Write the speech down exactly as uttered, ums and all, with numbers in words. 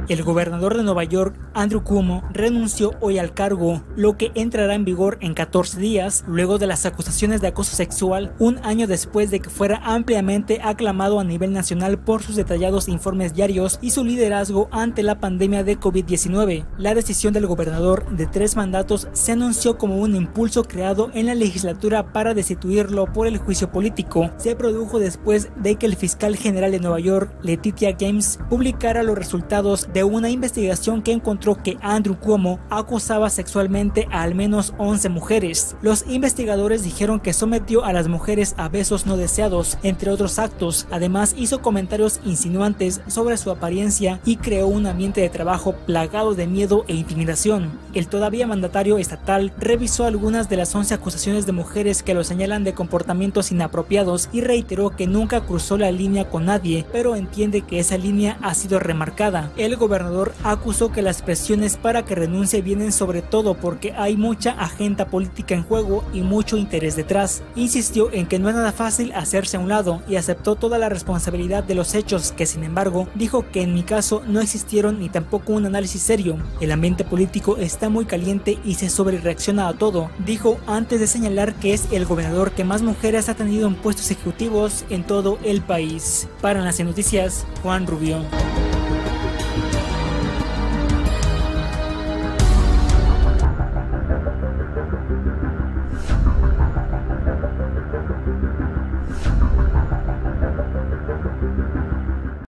El gobernador de Nueva York, Andrew Cuomo, renunció hoy al cargo, lo que entrará en vigor en catorce días, luego de las acusaciones de acoso sexual, un año después de que fuera ampliamente aclamado a nivel nacional por sus detallados informes diarios y su liderazgo ante la pandemia de COVID diecinueve. La decisión del gobernador de tres mandatos se anunció como un impulso creado en la legislatura para destituirlo por el juicio político. Se produjo después de que el fiscal general de Nueva York, Letitia James, publicara los resultados de una investigación que encontró que Andrew Cuomo acosaba sexualmente a al menos once mujeres. Los investigadores dijeron que sometió a las mujeres a besos no deseados, entre otros actos. Además, hizo comentarios insinuantes sobre su apariencia y creó un ambiente de trabajo plagado de miedo e intimidación. El todavía mandatario estatal revisó algunas de las once acusaciones de mujeres que lo señalan de comportamientos inapropiados y reiteró que nunca cruzó la línea con nadie, pero entiende que esa línea ha sido remarcada. El gobernador acusó que las presiones para que renuncie vienen sobre todo porque hay mucha agenda política en juego y mucho interés detrás. Insistió en que no es nada fácil hacerse a un lado y aceptó toda la responsabilidad de los hechos, que sin embargo dijo que en mi caso no existieron ni tampoco un análisis serio. El ambiente político está muy caliente y se sobrereacciona a todo, dijo antes de señalar que es el gobernador que más mujeres ha tenido en puestos ejecutivos en todo el país. Para Nación Noticias, Juan Rubio.